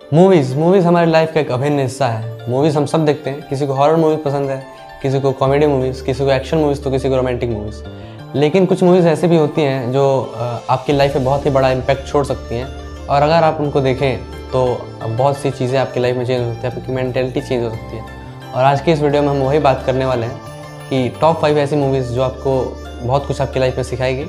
Movies हमारी life का एक अभिन्न हिस्सा है। मूवीज़ हम सब देखते हैं। किसी को हॉरर मूवीज़ पसंद है, किसी को कॉमेडी मूवीज़, किसी को एक्शन मूवीज़, तो किसी को रोमांटिक मूवीज़। लेकिन कुछ मूवीज़ ऐसी भी होती हैं जो आपकी लाइफ में बहुत ही बड़ा इम्पैक्ट छोड़ सकती हैं, और अगर आप उनको देखें तो बहुत सी चीज़ें आपकी लाइफ में चेंज होती है, आपकी मेंटेलिटी चेंज हो सकती है। और आज की इस वीडियो में हम वही बात करने वाले हैं कि टॉप 5 ऐसी मूवीज़ जो आपको बहुत कुछ आपकी लाइफ में सिखाएगी।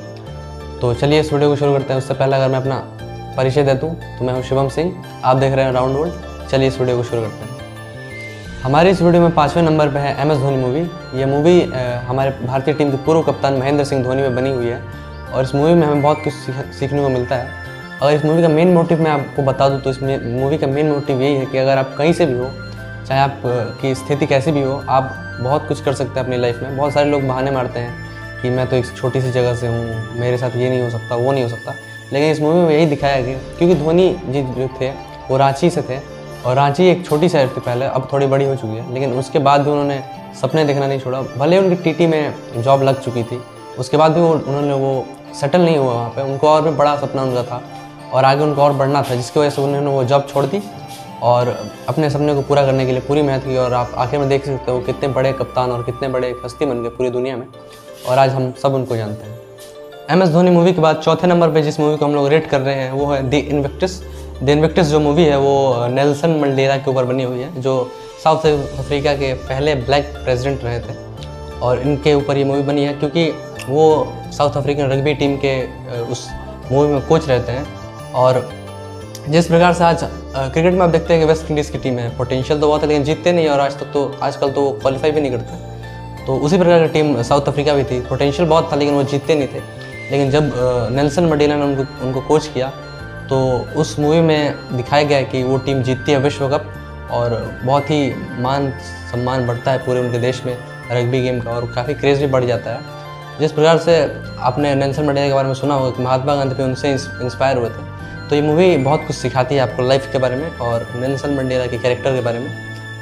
तो चलिए इस वीडियो को शुरू करते हैं। उससे पहले अगर मैं अपना परिचय दे दूँ तो मैं हूँ शिवम सिंह, आप देख रहे हैं राउंड वर्ल्ड। चलिए इस वीडियो को शुरू करते हैं। हमारी इस वीडियो में 5वें नंबर पे है MS धोनी मूवी। ये मूवी हमारे भारतीय टीम के पूर्व कप्तान महेंद्र सिंह धोनी में बनी हुई है, और इस मूवी में हमें बहुत कुछ सीखने को मिलता है। अगर इस मूवी का मेन मोटिव मैं आपको बता दूं तो इस मूवी का मेन मोटिव यही है कि अगर आप कहीं से भी हो, चाहे आप की स्थिति कैसी भी हो, आप बहुत कुछ कर सकते हैं अपनी लाइफ में। बहुत सारे लोग बहाने मारते हैं कि मैं तो एक छोटी सी जगह से हूँ, मेरे साथ ये नहीं हो सकता, वो नहीं हो सकता। लेकिन इस मूवी में यही दिखाया गया, क्योंकि धोनी जी जो थे वो रांची से थे, और रांची एक छोटी शहर थी पहले, अब थोड़ी बड़ी हो चुकी है। लेकिन उसके बाद भी उन्होंने सपने देखना नहीं छोड़ा। भले उनकी TT में जॉब लग चुकी थी, उसके बाद भी उन्होंने वो सेटल नहीं हुआ वहाँ पे। उनको और भी बड़ा सपना उनका था और आगे उनको और बढ़ना था, जिसकी वजह से उन्होंने वो जॉब छोड़ दी और अपने सपने को पूरा करने के लिए पूरी मेहनत की। और आप आखिर में देख सकते हो कितने बड़े कप्तान और कितने बड़े हस्ती बन गए पूरी दुनिया में, और आज हम सब उनको जानते हैं। MS धोनी मूवी के बाद चौथे नंबर पे जिस मूवी को हम लोग रेट कर रहे हैं वो है द इन्वेक्टिस। जो मूवी है वो नेल्सन मंडेला के ऊपर बनी हुई है, जो साउथ अफ्रीका के पहले ब्लैक प्रेसिडेंट रहे थे, और इनके ऊपर ये मूवी बनी है क्योंकि वो साउथ अफ्रीकन रग्बी टीम के उस मूवी में कोच रहते हैं। और जिस प्रकार से आज क्रिकेट में आप देखते हैं कि वेस्ट इंडीज़ की टीम है, पोटेंशियल तो बहुत है लेकिन जीतते नहीं, और आजकल तो वो क्वालिफाई भी नहीं करते। तो उसी प्रकार की टीम साउथ अफ्रीका भी थी, पोटेंशियल बहुत था लेकिन वो जीतते नहीं थे। लेकिन जब नेल्सन मंडेला ने उनको कोच किया तो उस मूवी में दिखाया गया कि वो टीम जीतती है विश्व कप, और बहुत ही मान सम्मान बढ़ता है पूरे उनके देश में रग्बी गेम का, और काफ़ी क्रेज़ भी बढ़ जाता है। जिस प्रकार से आपने नेल्सन मंडेला के बारे में सुना होगा कि महात्मा गांधी भी उनसे इंस्पायर हुए थे, तो ये मूवी बहुत कुछ सिखाती है आपको लाइफ के बारे में और नेल्सन मंडेला के कैरेक्टर के बारे में।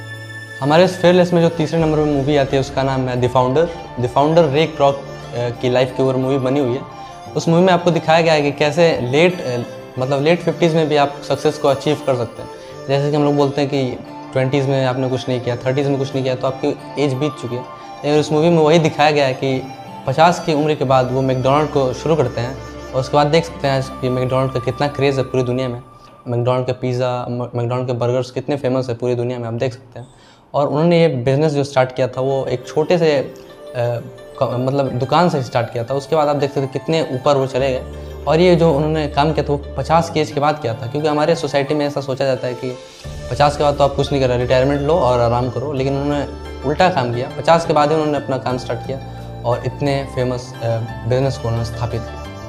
हमारे इस फेयर लिस्ट में जो तीसरे नंबर पर मूवी आती है उसका नाम है द फाउंडर। रे क्रॉक की लाइफ के ऊपर मूवी बनी हुई है। उस मूवी में आपको दिखाया गया है कि कैसे लेट 50s में भी आप सक्सेस को अचीव कर सकते हैं। जैसे कि हम लोग बोलते हैं कि 20s में आपने कुछ नहीं किया, 30s में कुछ नहीं किया, तो आपकी एज बीत चुकी है। लेकिन उस मूवी में वही दिखाया गया है कि 50 की उम्र के बाद वो मैकडोनल्ड को शुरू करते हैं, और उसके बाद देख सकते हैं कि मैकडोनल्ड का कितना क्रेज़ है पूरी दुनिया में। मैकडोनल्ड का पिज़्ज़ा, मैकडोनल्ड के बर्गर्स कितने फेमस है पूरी दुनिया में, आप देख सकते हैं। और उन्होंने ये बिज़नेस जो स्टार्ट किया था वो एक छोटे से दुकान से स्टार्ट किया था। उसके बाद आप देख सकते कितने ऊपर वो चले गए। और ये जो उन्होंने काम किया था वो 50 की एज के बाद किया था, क्योंकि हमारे सोसाइटी में ऐसा सोचा जाता है कि 50 के बाद तो आप कुछ नहीं कर रहे, रिटायरमेंट लो और आराम करो। लेकिन उन्होंने उल्टा काम किया, 50 के बाद ही उन्होंने अपना काम स्टार्ट किया और इतने फेमस बिजनेस को उन्होंने स्थापित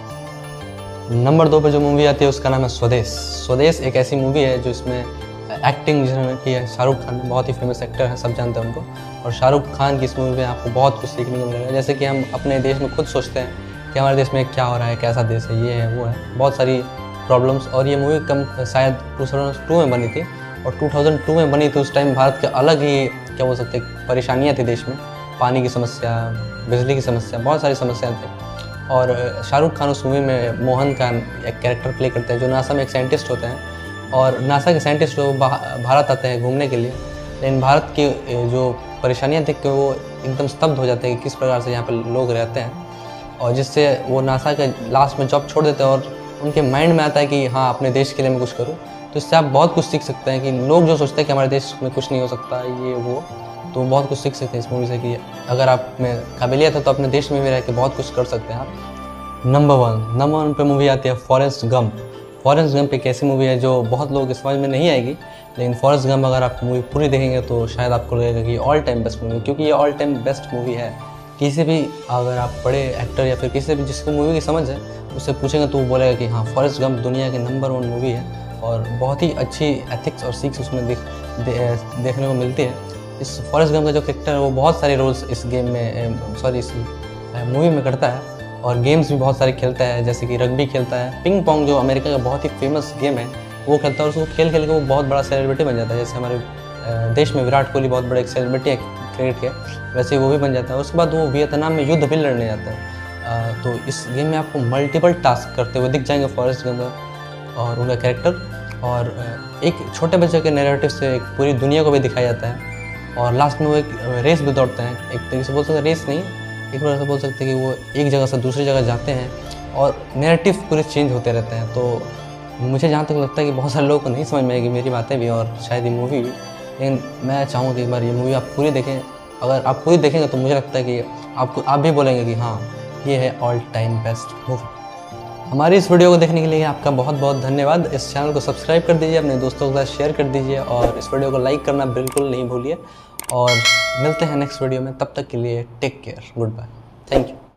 किया। नंबर 2 पे जो मूवी आती है उसका नाम है स्वदेश एक ऐसी मूवी है जो इसमें एक्टिंग जिन्होंने की है शाहरुख खान, बहुत ही फेमस एक्टर हैं, सब जानते हैं उनको। और शाहरुख खान की इस मूवी में आपको बहुत कुछ सीखने को मिलेगा। जैसे कि हम अपने देश में खुद सोचते हैं कि हमारे देश में क्या हो रहा है, कैसा देश है, ये है वो है, बहुत सारी प्रॉब्लम्स। और ये मूवी शायद 2002 में बनी थी, और 2002 में बनी थी। उस टाइम भारत के अलग ही क्या बोल सकते परेशानियाँ थी देश में, पानी की समस्या, बिजली की समस्या, बहुत सारी समस्याएँ थी। और शाहरुख खान उस मूवी में मोहन का एक कैरेक्टर प्ले करते हैं, जो नासा में एक साइंटिस्ट होते हैं। और नासा के साइंटिस्ट जो भारत आते हैं घूमने के लिए, लेकिन भारत की जो परेशानियाँ थी कि वो एकदम स्तब्ध हो जाते हैं कि किस प्रकार से यहाँ पर लोग रहते हैं, और जिससे वो नासा के लास्ट में जॉब छोड़ देते हैं और उनके माइंड में आता है कि हाँ अपने देश के लिए मैं कुछ करूँ। तो इससे आप बहुत कुछ सीख सकते हैं कि लोग जो सोचते हैं कि हमारे देश में कुछ नहीं हो सकता ये वो, तो बहुत कुछ सीख सकते हैं इस मूवी से कि अगर आप में काबिलियत है तो अपने देश में भी रह के बहुत कुछ कर सकते हैं आप। नंबर 1 पे मूवी आती है फॉरेस्ट गंप एक ऐसी मूवी है जो बहुत लोगों के समझ में नहीं आएगी, लेकिन फॉरेस्ट गंप अगर आप मूवी पूरी देखेंगे तो शायद आपको लगेगा कि ऑल टाइम बेस्ट मूवी, क्योंकि ये ऑल टाइम बेस्ट मूवी है। किसी भी अगर आप बड़े एक्टर या फिर किसी भी जिसको मूवी की समझ है उससे पूछेंगे तो वो बोलेगा कि हाँ फॉरेस्ट गंप दुनिया की नंबर 1 मूवी है, और बहुत ही अच्छी एथिक्स और सीख्स उसमें देखने को मिलती है। इस फॉरेस्ट गंप का जो कैरेक्टर है वो बहुत सारे रोल्स इस मूवी में करता है, और गेम्स भी बहुत सारे खेलता है। जैसे कि रग्बी खेलता है, पिंग पोंग जो अमेरिका का बहुत ही फेमस गेम है वो खेलता है, और उसको खेल के वो बहुत बड़ा सेलिब्रिटी बन जाता है। जैसे हमारे देश में विराट कोहली बहुत बड़े एक सेलिब्रिटी है क्रिकेट के, वैसे वो भी बन जाता है। उसके बाद वो वियतनाम में युद्ध भी लड़ने जाता है। तो इस गेम में आपको मल्टीपल टास्क करते हुए दिख जाएंगे फॉरेस्ट गंप और उनका कैरेक्टर। और एक छोटे बच्चे के नैरेटिव से एक पूरी दुनिया को भी दिखाया जाता है। और लास्ट में वो एक रेस भी दौड़ते हैं, एक तरीके से बोल सकते हैं रेस नहीं, एक प्रकार से बोल सकते हैं कि वो एक जगह से दूसरी जगह जाते हैं और नैरेटिव पूरे चेंज होते रहते हैं। तो मुझे जहाँ तक लगता है कि बहुत सारे लोगों को नहीं समझ में आएगी मेरी बातें भी और शायद ये मूवी भी, लेकिन मैं चाहूँगा कि एक बार ये मूवी आप पूरी देखें। अगर आप पूरी देखेंगे तो मुझे लगता है कि आप भी बोलेंगे कि हाँ ये है ऑल टाइम बेस्ट मूवी। हमारी इस वीडियो को देखने के लिए आपका बहुत बहुत धन्यवाद। इस चैनल को सब्सक्राइब कर दीजिए, अपने दोस्तों के साथ शेयर कर दीजिए और इस वीडियो को लाइक करना बिल्कुल नहीं भूलिए। और मिलते हैं नेक्स्ट वीडियो में, तब तक के लिए take care, goodbye, thank you.